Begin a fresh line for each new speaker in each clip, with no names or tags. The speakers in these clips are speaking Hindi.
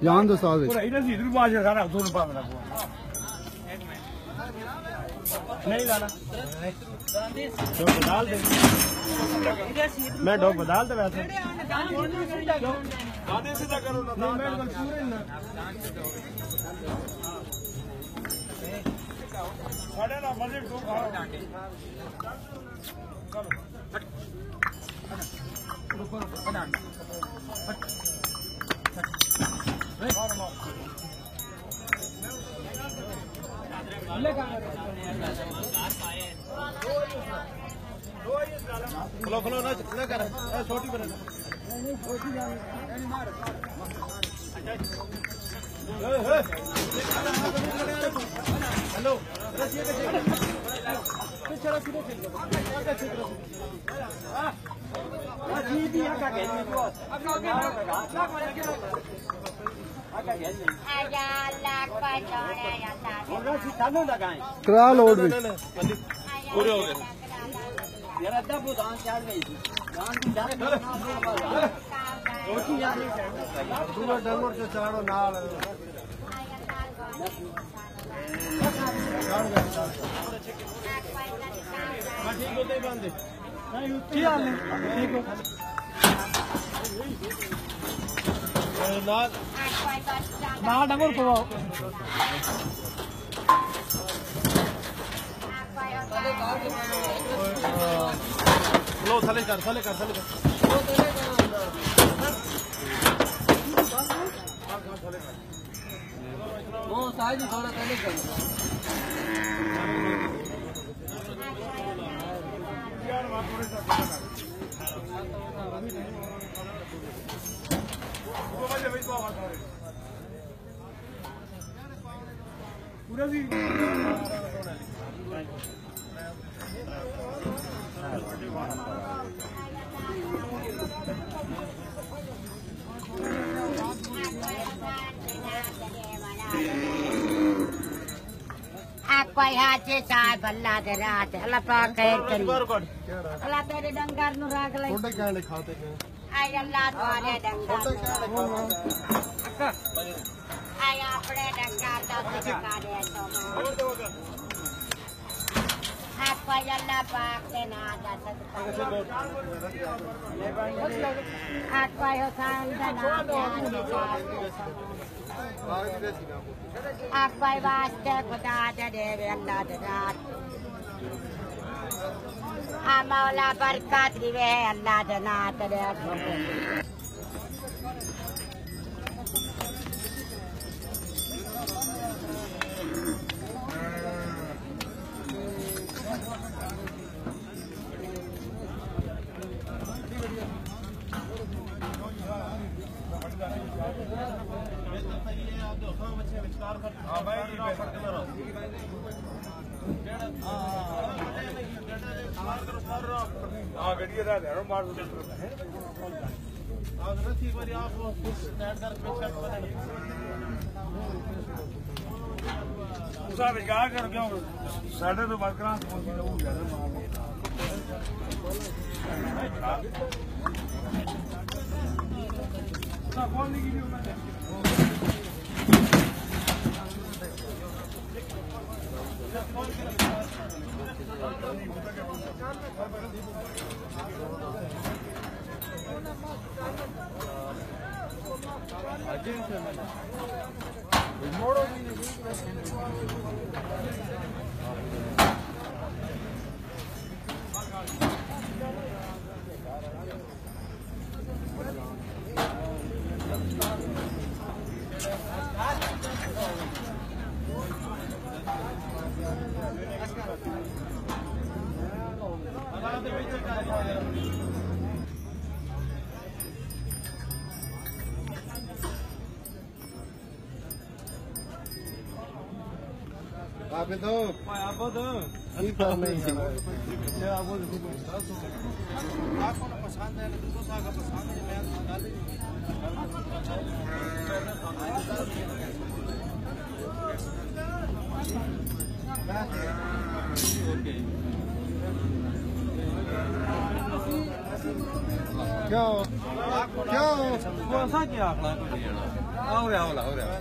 जान दो साथ
नहीं लाना बदल दे मैं डॉग बदल दे वैसे सीधा करो ना साढ़े ना मजे को खाओ रुको बना खलो खलो ना कर छोटी बना हेलो
करा लोड भी
पूरे हो गए
पूरा डंगोर से चाड़ो नाल
ठीक होते बंदे ना डंगोर को लो थले कर वो साइड थोड़ा थले कर पूरा भी
कोई हाथे साहब अल्लाह दे रात अल्लाह पाक खैर करी अल्लाह तेरे डंगर नु राख ले
छोटे क्या खाते हैं
आई अल्लाह तुम्हारे डंगर आई अपने डंगर दा सिखा दे तो आप कोई अल्लाह पाक के ना दा सदका आप कोई हुसैन दा नाम आप कोई वास्ते खुदा दे देवे अल्लाह दे रात आ मौला बरकत दिवे अल्लाह दे नात दे
साढ़े तो बात करा
आप तो नहीं करना ही
आपको पसंद है दूसरों का पसंद है मैं
क्या
क्या क्या
हो रहा हो रहा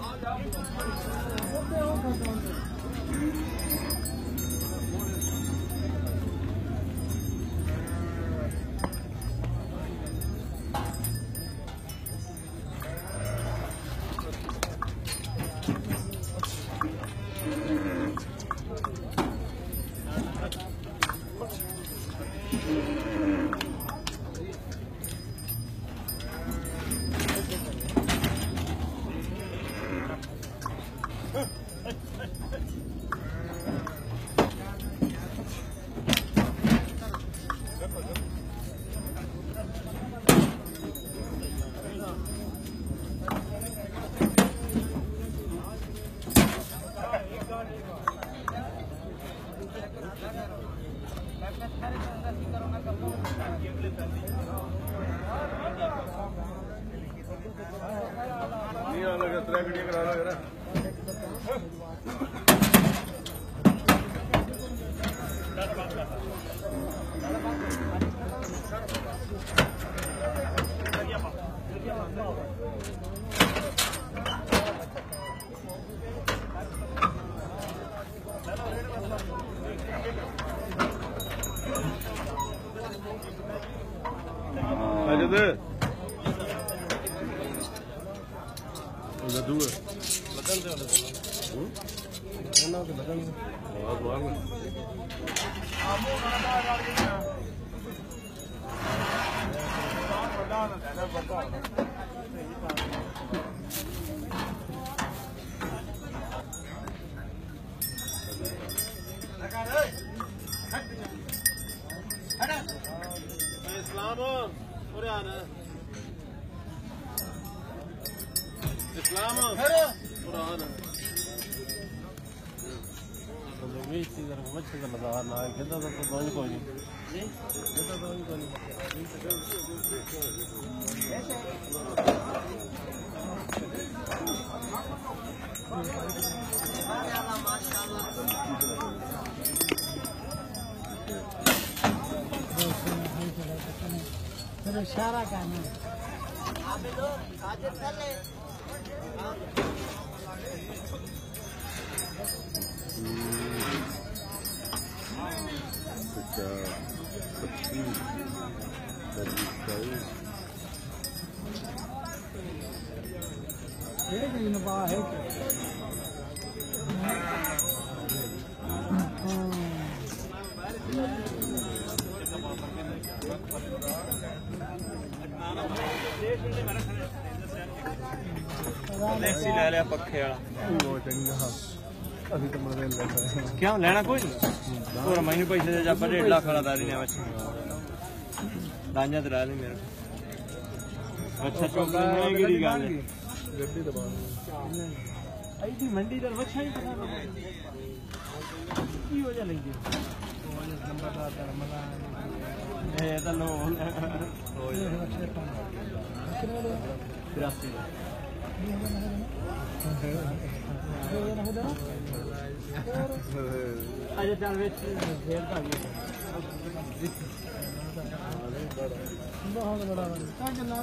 इशारा करना
ले लिया पक्खे क्यों लेना कोई और मैंने पैसे दे जा 1.5 लाख वाला दारी ने बच्चे दांजा दरा ले मेरे अच्छा चौक में गिरी गाल गड्डी दबा आई थी मंडी दर बच्चा ही पता की हो जा लेंगे नंबर आता रमला ए तो लो अच्छा चल वेच फेर का बहुत बड़ा कहां चलना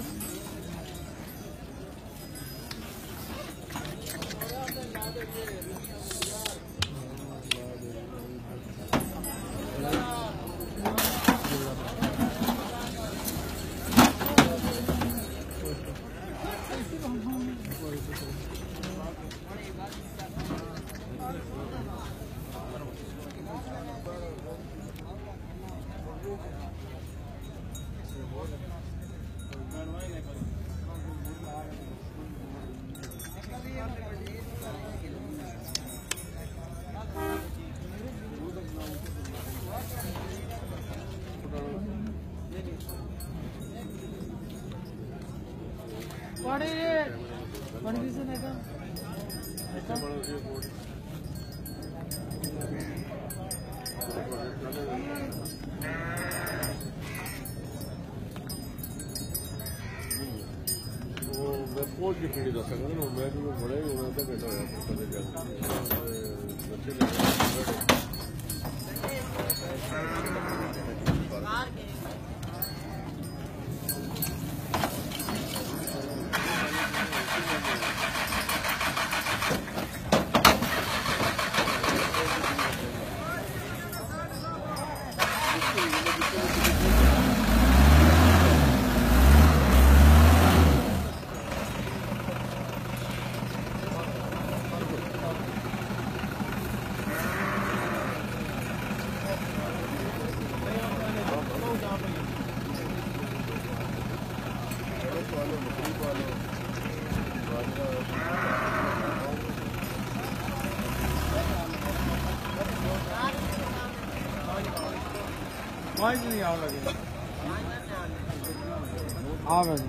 बहुत की पीढ़ी दस सकता ना मैं तो बड़े ही होना था बेटा बच्चे
पाँच नहीं आओ लगे आ गए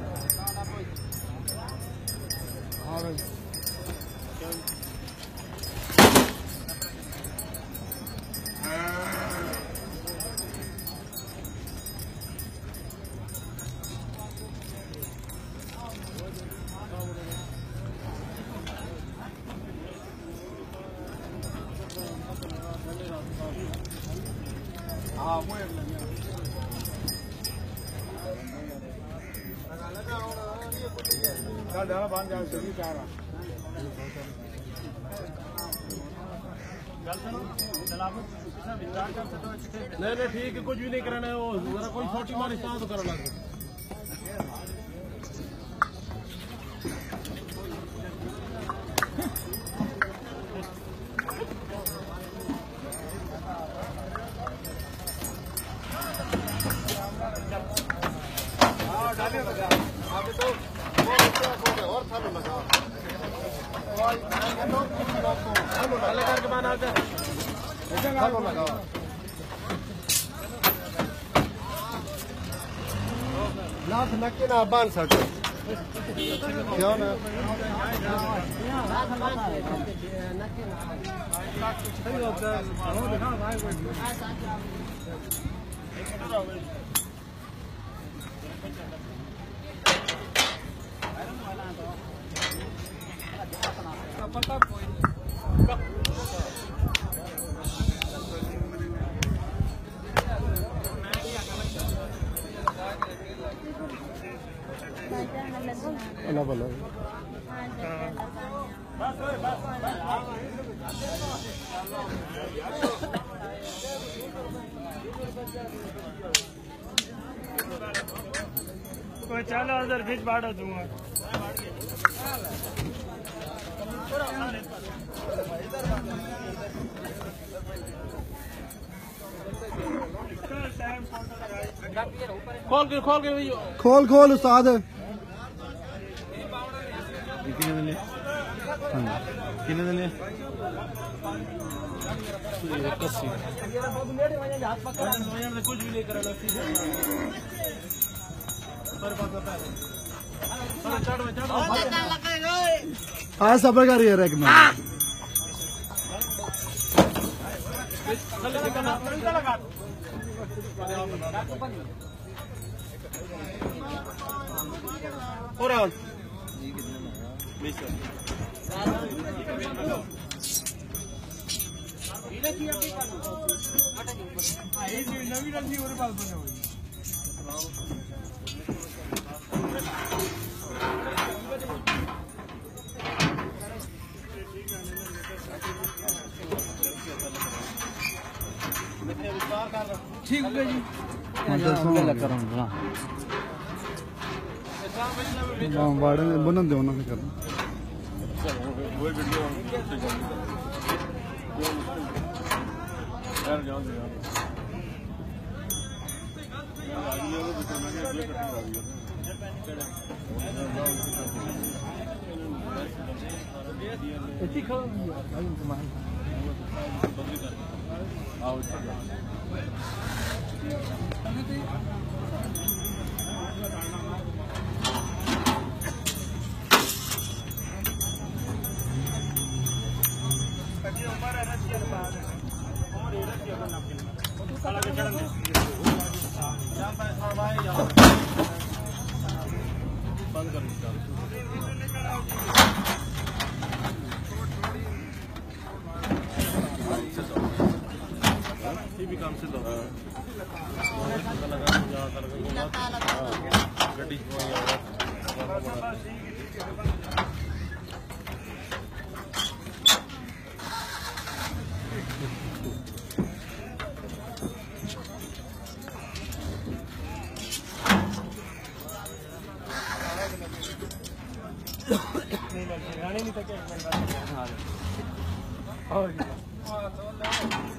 नहीं ठीक है, कुछ भी नहीं कराना है। वो जरा कोई छोटी मारी तो करना है।
लाख नक्की ना बांध सकते क्यों ना अल्लाह भला
कोई चलो अंदर बीच बाड़ा दूंगा
खोल उस्ताद
कितने दिन
कुछ भी नहीं करा हाँ सबर कर यार एक मिनट
नवी रंगी और बाल बने हुए ठीक है जी
बाड़े बनन दो ना कर
भी काम से लो गड्डी
नहीं था क्या